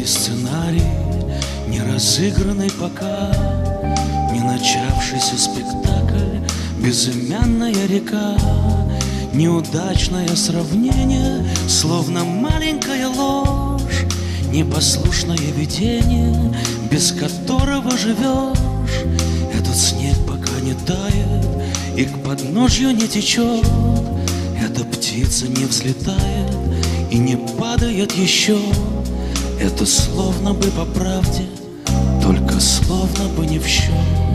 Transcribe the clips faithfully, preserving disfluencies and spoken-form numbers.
сценарий, не разыгранный пока, не начавшийся спектакль, безымянная река, неудачное сравнение, словно маленькая ложь, непослушное видение, без которого живешь. Этот снег пока не тает и к подножью не течет, эта птица не взлетает и не падает еще. Это словно бы по правде, только словно бы не в счет.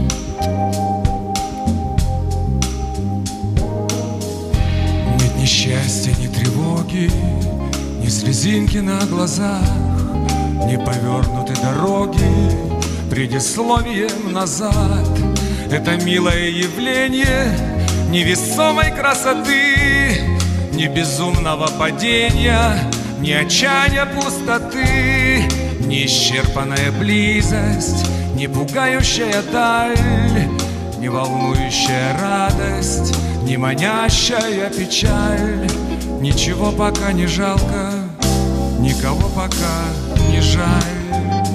Нет ни счастья, ни тревоги, ни слезинки на глазах, не повернуты дороги предисловием назад. Это милое явление невесомой красоты, ни безумного падения, ни отчаяния пустоты, ни исчерпанная близость, ни пугающая даль, ни волнующая радость, ни манящая печаль. Ничего пока не жалко, никого пока не жаль.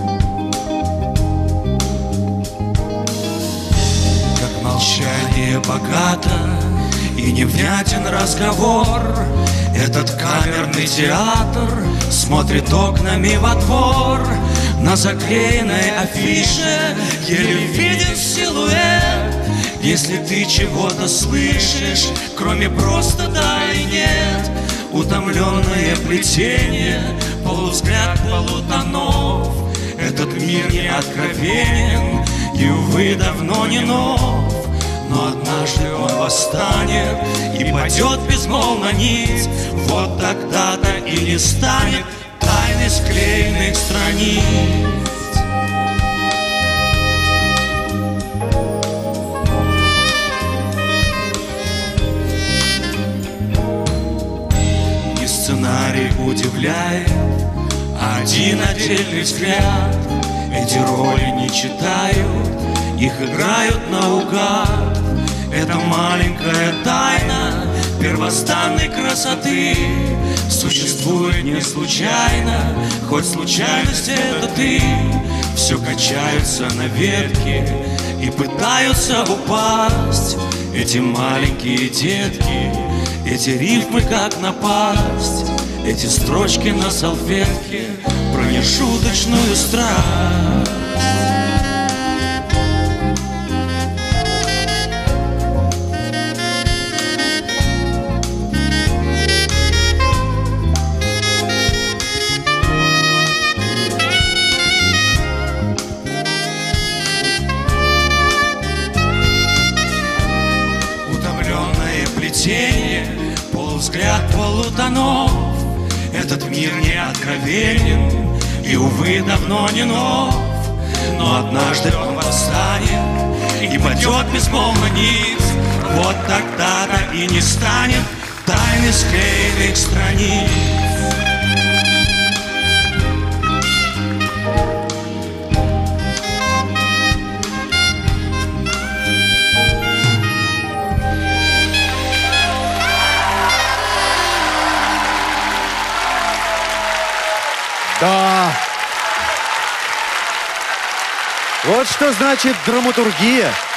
Как молчание богато и невнятен разговор, этот камерный театр смотрит окнами во двор. На заклеенной афише еле виден силуэт. Если ты чего-то слышишь, кроме просто да и нет, утомленное плетение, полувзгляд, полутонов. Этот мир не откровенен и, увы, давно не нов. Но однажды он восстанет и пойдет безмолвно нить. Вот тогда-то и не станет тайны склеенных страниц. Не сценарий удивляет, а один отдельный взгляд. Эти роли не читают, их играют наугад. Это маленькая тайна первозданной красоты существует не случайно, хоть случайность это ты. Все качаются на ветке и пытаются упасть эти маленькие детки, эти рифмы как напасть, эти строчки на салфетке про нешуточную страсть. Полувзгляд, полутонов. Этот мир не откровенен и, увы, давно не нов. Но однажды он восстанет и пойдет безмолвно нить. Вот тогда-то и не станет тайны склеенных страниц. Да. Вот что значит драматургия.